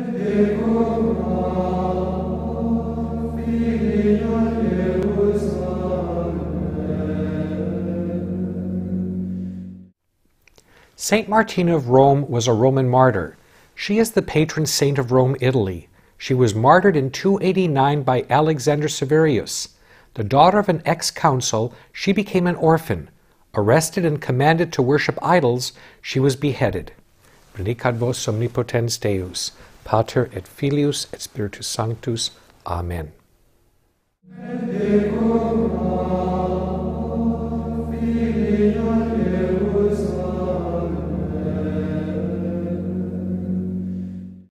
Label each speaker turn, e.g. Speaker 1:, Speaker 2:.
Speaker 1: Saint Martina of Rome was a Roman martyr. She is the patron saint of Rome, Italy. She was martyred in 289 by Alexander Severus. The daughter of an ex-consul, she became an orphan. Arrested and commanded to worship idols, she was beheaded. Benedicat vos omnipotens Deus, Pater et Filius et Spiritus Sanctus. Amen.